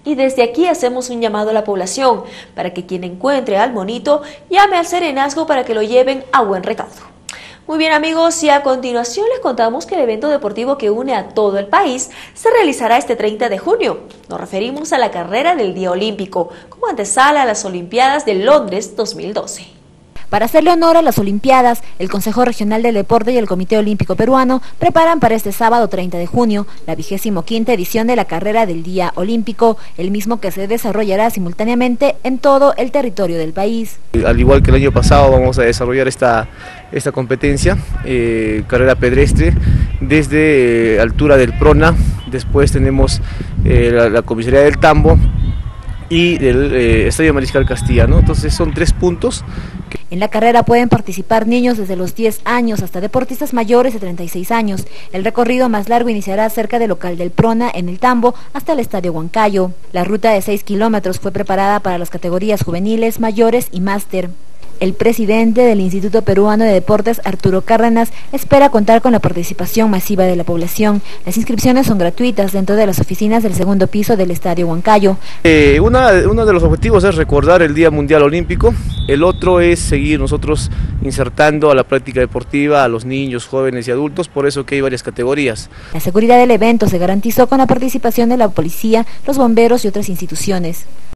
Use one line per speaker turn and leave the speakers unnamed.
Y desde aquí hacemos un llamado a la población para que quien encuentre al monito llame al serenazgo para que lo lleven a buen recaudo. Muy bien amigos, y a continuación les contamos que el evento deportivo que une a todo el país se realizará este 30 de junio. Nos referimos a la carrera del Día Olímpico, como antesala a las Olimpiadas de Londres 2012.
Para hacerle honor a las Olimpiadas, el Consejo Regional del Deporte y el Comité Olímpico Peruano preparan para este sábado 30 de junio la 25ª edición de la Carrera del Día Olímpico, el mismo que se desarrollará simultáneamente en todo el territorio del país.
Al igual que el año pasado vamos a desarrollar esta competencia, carrera pedestre, desde altura del Prona, después tenemos la comisaría del Tambo y del Estadio Mariscal Castilla, ¿no? Entonces son 3 puntos.
En la carrera pueden participar niños desde los 10 años hasta deportistas mayores de 36 años. El recorrido más largo iniciará cerca del local del Prona en el Tambo hasta el Estadio Huancayo. La ruta de 6 kilómetros fue preparada para las categorías juveniles, mayores y máster. El presidente del Instituto Peruano de Deportes, Arturo Cárdenas, espera contar con la participación masiva de la población. Las inscripciones son gratuitas dentro de las oficinas del segundo piso del Estadio Huancayo.
Uno de los objetivos es recordar el Día Mundial Olímpico, el otro es seguir nosotros insertando a la práctica deportiva a los niños, jóvenes y adultos, por eso que hay varias categorías.
La seguridad del evento se garantizó con la participación de la policía, los bomberos y otras instituciones.